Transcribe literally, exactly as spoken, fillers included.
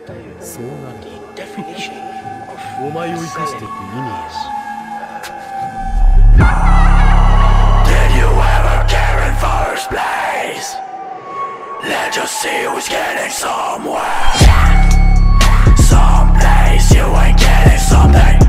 そうなる。 The definition of お前を生かしていく意味や。 Did you ever care in first place? Let's just see who's getting somewhere. Someplace you ain't getting something.